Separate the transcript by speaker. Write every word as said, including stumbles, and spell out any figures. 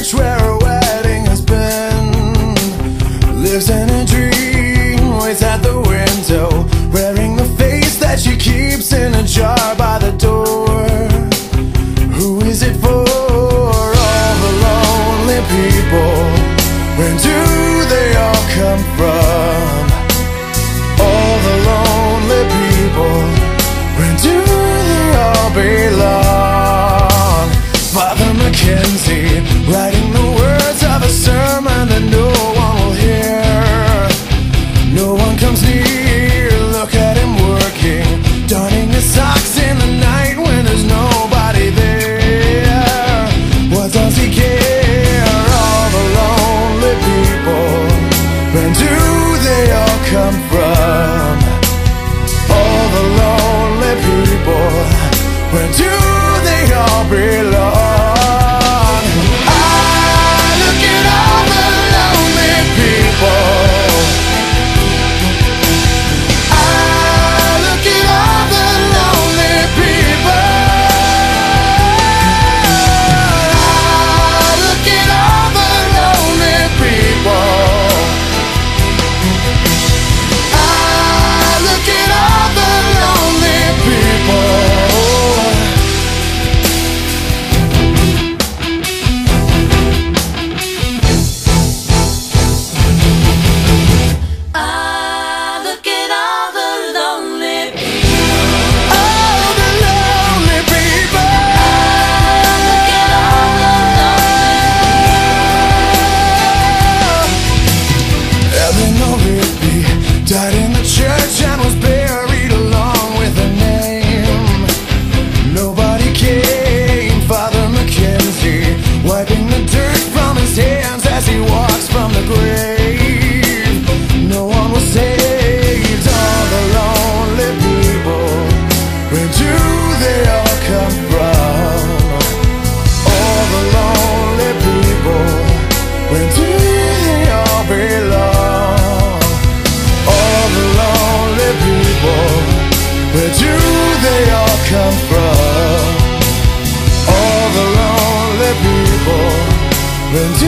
Speaker 1: church where a wedding has been, lives in a dream, waits at the window, wearing the face that she keeps in a jar by the door. Who is it for? All the lonely people. Where do they all come from? All the lonely people. Where do they all belong? Father Mackenzie, writing the words of a sermon that no one will hear. No one comes near, look at him working, donning his socks in the night when there's nobody there. What does he care? All the lonely people, where do they all come from? All the lonely people, where do they all belong? Eleanor Rigby died in the church and was buried along with her name. Nobody came. Father Mackenzie, wiping the dirt from his hands as he walks from the grave. No one was saved. All the lonely people, where do they all come from? All the lonely people, where do they all belong? Where do they all come from? All the lonely people, where do